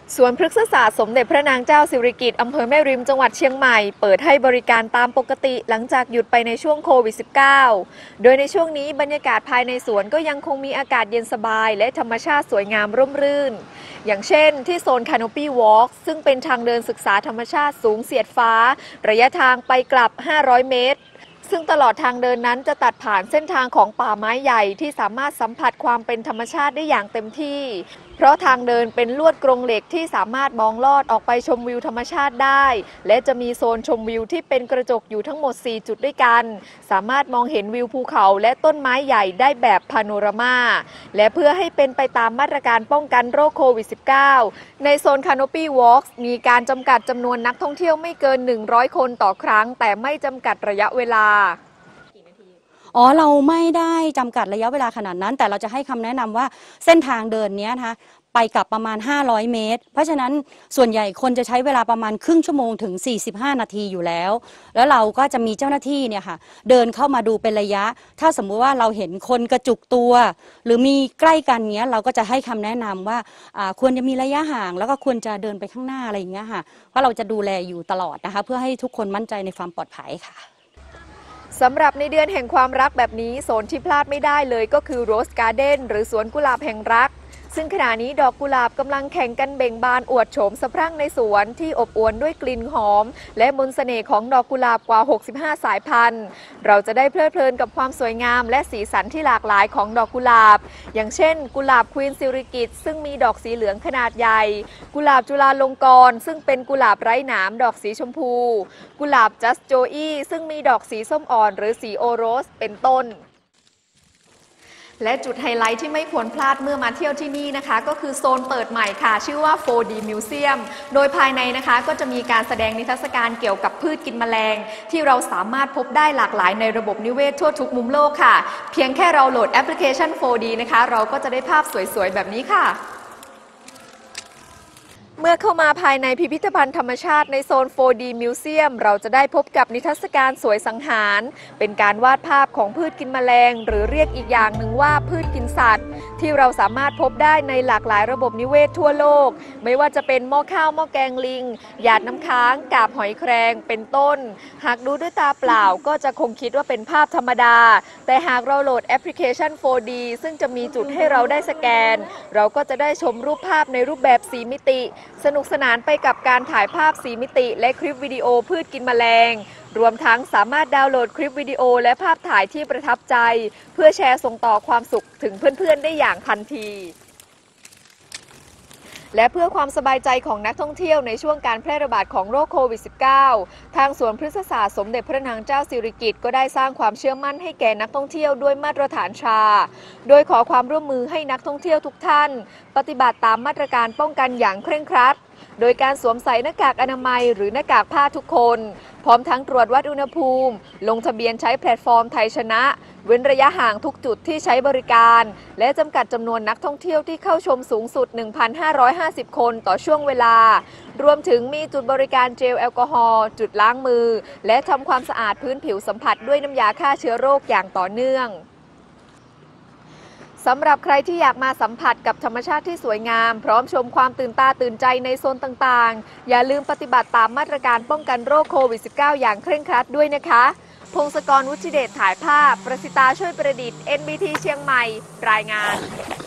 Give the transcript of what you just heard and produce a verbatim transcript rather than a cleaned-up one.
สวนพฤกษศาสตร์สมเด็จพระนางเจ้าสิริกิติ์อำเภอแม่ริมจังหวัดเชียงใหม่เปิดให้บริการตามปกติหลังจากหยุดไปในช่วงโควิด สิบเก้า โดยในช่วงนี้บรรยากาศภายในสวนก็ยังคงมีอากาศเย็นสบายและธรรมชาติสวยงามร่มรื่นอย่างเช่นที่โซน Canopy Walk ซึ่งเป็นทางเดินศึกษาธรรมชาติสูงเสียดฟ้าระยะทางไปกลับห้าร้อยเมตรซึ่งตลอดทางเดินนั้นจะตัดผ่านเส้นทางของป่าไม้ใหญ่ที่สามารถสัมผัสความเป็นธรรมชาติได้อย่างเต็มที่เพราะทางเดินเป็นลวดกรงเหล็กที่สามารถมองลอดออกไปชมวิวธรรมชาติได้และจะมีโซนชมวิวที่เป็นกระจกอยู่ทั้งหมดสี่จุดด้วยกันสามารถมองเห็นวิวภูเขาและต้นไม้ใหญ่ได้แบบพาโนรามาและเพื่อให้เป็นไปตามมาตรการป้องกันโรคโควิด สิบเก้า ในโซน Canopy Walk มีการจำกัดจำนวนนักท่องเที่ยวไม่เกินหนึ่งร้อยคนต่อครั้งแต่ไม่จำกัดระยะเวลาอ๋อเราไม่ได้จำกัดระยะเวลาขนาดนั้นแต่เราจะให้คำแนะนำว่าเส้นทางเดินนี้นะคะไปกลับประมาณห้าร้อยเมตรเพราะฉะนั้นส่วนใหญ่คนจะใช้เวลาประมาณครึ่งชั่วโมงถึงสี่สิบห้านาทีอยู่แล้วแล้วเราก็จะมีเจ้าหน้าที่เนี่ยค่ะเดินเข้ามาดูเป็นระยะถ้าสมมุติว่าเราเห็นคนกระจุกตัวหรือมีใกล้กันเนี้ยเราก็จะให้คำแนะนำว่าควรจะมีระยะห่างแล้วก็ควรจะเดินไปข้างหน้าอะไรอย่างเงี้ยค่ะเพราะเราจะดูแลอยู่ตลอดนะคะเพื่อให้ทุกคนมั่นใจในความปลอดภัยค่ะสำหรับในเดือนแห่งความรักแบบนี้โซนที่พลาดไม่ได้เลยก็คือโรสการ์เด้นหรือสวนกุหลาบแห่งรักซึ่งขณะนี้ดอกกุหลาบกำลังแข่งกันเบ่งบานอวดโฉมสะพรั่งในสวนที่อบอวลด้วยกลิ่นหอมและมนต์เสน่ห์ของดอกกุหลาบกว่าหกสิบห้าสายพันธุ์เราจะได้เพลิดเพลินกับความสวยงามและสีสันที่หลากหลายของดอกกุหลาบอย่างเช่นกุหลาบควีนสิริกิติ์ซึ่งมีดอกสีเหลืองขนาดใหญ่กุหลาบจุฬาลงกรณ์ซึ่งเป็นกุหลาบไร้หนามดอกสีชมพูกุหลาบจัสโจอี้ซึ่งมีดอกสีส้มอ่อนหรือสีโอโรสเป็นต้นและจุดไฮไลท์ที่ไม่ควรพลาดเมื่อมาเที่ยวที่นี่นะคะก็คือโซนเปิดใหม่ค่ะชื่อว่า โฟร์ ดี Museum โดยภายในนะคะก็จะมีการแสดงนิทรรศการเกี่ยวกับพืชกินแมลงที่เราสามารถพบได้หลากหลายในระบบนิเวศทั่วทุกมุมโลกค่ะเพียงแค่เราโหลดแอปพลิเคชัน โฟร์ ดี นะคะเราก็จะได้ภาพสวยๆแบบนี้ค่ะเมื่อเข้ามาภายในพิพิธภัณฑ์ธรรมชาติในโซน โฟร์ ดี Museum เราจะได้พบกับนิทรรศการสวยสังหารเป็นการวาดภาพของพืชกินแมลงหรือเรียกอีกอย่างหนึ่งว่าพืชกินสัตว์ที่เราสามารถพบได้ในหลากหลายระบบนิเวศทั่วโลกไม่ว่าจะเป็นหม้อข้าวหม้อแกงลิงหยาดน้ำค้างกาบหอยแครงเป็นต้นหากดูด้วยตาเปล่าก็จะคงคิดว่าเป็นภาพธรรมดาแต่หากเราโหลดแอปพลิเคชัน โฟร์ ดี ซึ่งจะมีจุดให้เราได้สแกนเราก็จะได้ชมรูปภาพในรูปแบบสีมิติสนุกสนานไปกับการถ่ายภาพสีมิติและคลิปวิดีโอพืชกินแมลงรวมทั้งสามารถดาวน์โหลดคลิปวิดีโอและภาพถ่ายที่ประทับใจเพื่อแชร์ส่งต่อความสุขถึงเพื่อนๆได้อย่างทันทีและเพื่อความสบายใจของนักท่องเที่ยวในช่วงการแพร่ระบาดของโรคโควิด สิบเก้า ทางสวนพฤกษศาสตร์สมเด็จพระนางเจ้าสิริกิติ์ก็ได้สร้างความเชื่อมั่นให้แก่นักท่องเที่ยวด้วยมาตรฐานชาโดยขอความร่วมมือให้นักท่องเที่ยวทุกท่านปฏิบัติตามมาตรการป้องกันอย่างเคร่งครัดโดยการสวมใส่หน้ากากอนามัยหรือหน้ากากผ้าทุกคนพร้อมทั้งตรวจวัดอุณหภูมิลงทะเบียนใช้แพลตฟอร์มไทยชนะเว้นระยะห่างทุกจุดที่ใช้บริการและจำกัดจำนวนนักท่องเที่ยวที่เข้าชมสูงสุด หนึ่งพันห้าร้อยห้าสิบ คนต่อช่วงเวลารวมถึงมีจุดบริการเจลแอลกอฮอล์จุดล้างมือและทำความสะอาดพื้นผิวสัมผัสด้วยน้ำยาฆ่าเชื้อโรคอย่างต่อเนื่องสำหรับใครที่อยากมาสัมผัสกับธรรมชาติที่สวยงามพร้อมชมความตื่นตาตื่นใจในโซนต่างๆอย่าลืมปฏิบัติตามมาตรการป้องกันโรคโควิด สิบเก้า อย่างเคร่งครัดด้วยนะคะพงศกร วุฒิเดชถ่ายภาพประสิตาช่วยประดิษฐ์ เอ็น บี ที เชียงใหม่รายงาน